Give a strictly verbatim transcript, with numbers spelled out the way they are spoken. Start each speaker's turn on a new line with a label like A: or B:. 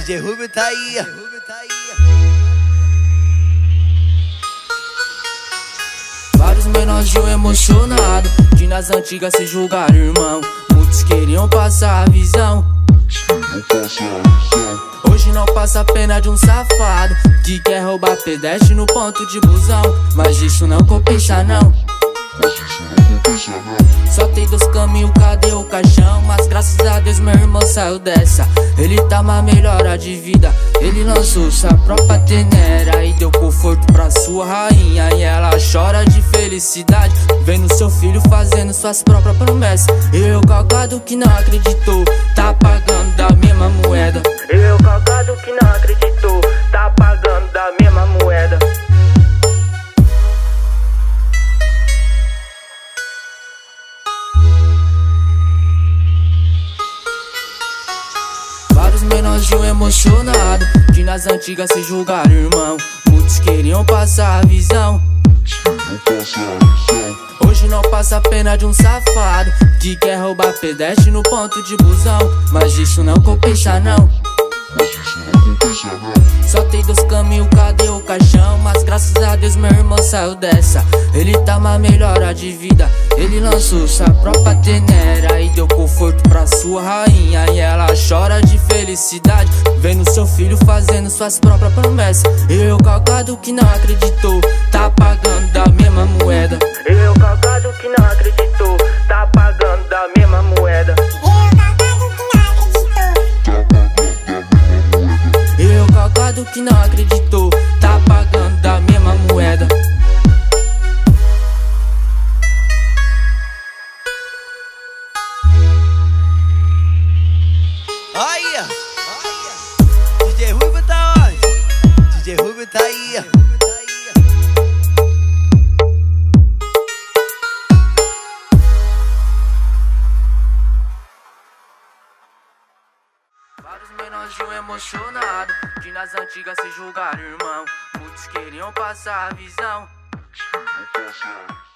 A: D J Rubio tá aí.
B: Vários menorzinhos emocionados que nas antigas se julgaram irmão. Muitos queriam passar a visão. Hoje não passa a pena de um safado que quer roubar pedestre no ponto de busão. Mas isso não compensa não. Só tem dois caminhos, cadê o caixão? Mas graças a Deus meu irmão saiu dessa. Ele tá uma melhora de vida. Ele lançou sua própria tenera e deu conforto pra sua rainha. E ela chora de felicidade vendo seu filho fazendo suas próprias promessas. Eu calcado que não acreditou, tá pagando da mesma moeda. Eu calcado que não acreditou, tá pagando da mesma moeda. Vários menorzinhos emocionados que nas antigas se julgaram irmão. Muitos queriam passar a visão. Hoje não passa a pena de um safado que quer roubar pedestre no ponto de busão. Mas isso não compensa não. Só tem dois caminhos, cadê o caixão? Mas graças a Deus meu irmão saiu dessa. Ele tá uma melhora de vida. Ele lançou sua própria tenera e deu conforto pra sua rainha. E ela chora de felicidade vendo seu filho fazendo suas próprias promessas. Eu calcado que não acreditou, tá pagando da mesma moeda. Eu calcado que não acreditou, tá pagando da mesma moeda. Eu calcado que não acreditou, tá pagando da mesma moeda.
A: Olha, D J Rubio tá onde? D J Rubio tá aí.
B: Vários menorzinhos emocionados que nas antigas se julgaram irmão. Muitos queriam passar a visão.